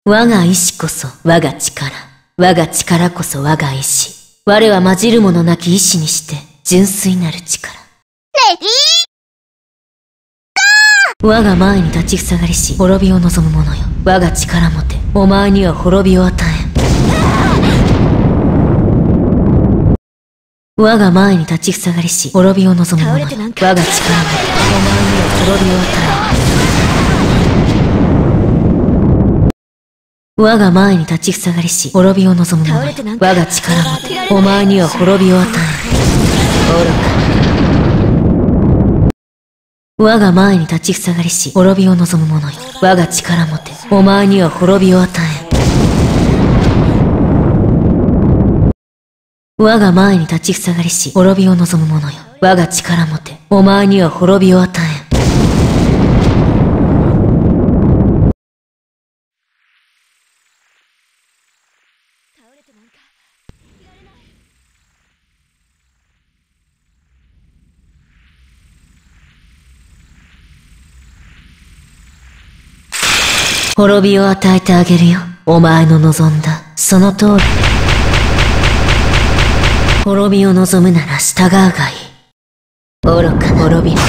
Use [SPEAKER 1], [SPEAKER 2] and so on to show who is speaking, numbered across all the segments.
[SPEAKER 1] 我が意志こそ我が力。我が力こそ我が意志。我は混じるものなき意志にして純粋なる力。
[SPEAKER 2] レディー
[SPEAKER 1] 我が前に立ちふさがりし滅びを望む者よ。我が力もてお前には滅びを与えん。我が前に立ちふさがりし滅びを望む者よ。我が力もてお前には滅びを与えん。我が前に立ちふさがりし滅びを望む者よ。我が力もてお前には滅びを与えん。愚か。我が前に立ちふさがりし滅びを望む者よ。我が力もてお前には滅びを与えん。我が前に立ちふさがりし滅びを望む者よ。我が力もてお前には滅びを与えん。滅びを与えてあげるよ。お前の望んだその通り。滅びを望むなら従うがいい。愚かな滅びろ。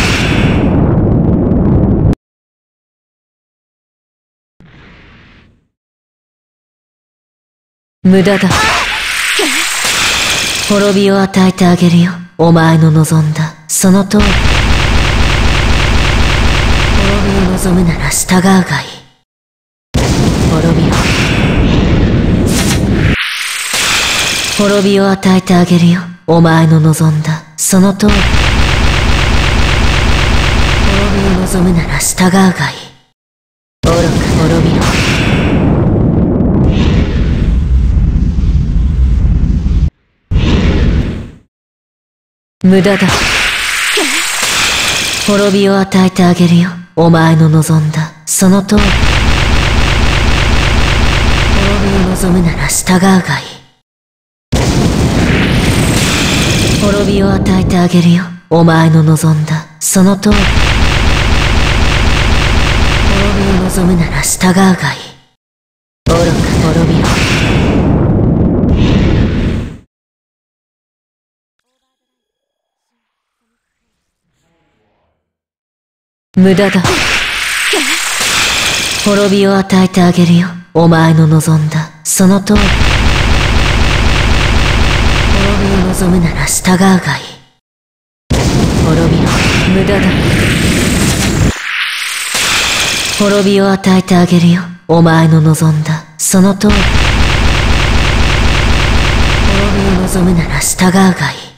[SPEAKER 1] 無駄だ。滅びを与えてあげるよ。お前の望んだその通り。滅びを望むなら従うがいい。滅びろ。滅びを与えてあげるよ。お前の望んだその通り。滅びを望むなら従うがいい。愚か。滅びろ。無駄だ。滅びを与えてあげるよ。お前の望んだその通り。滅びを望むなら従うがいい。滅びを与えてあげるよ。お前の望んだその通り。滅びを望むなら従うがいい。愚か。滅びろ。無駄だ。滅びを与えてあげるよ。お前の望んだその通り。滅びを望むなら従うがいい。滅びろ。無駄だ。滅びを与えてあげるよ。お前の望んだその通り。滅びを望むなら従うがいい。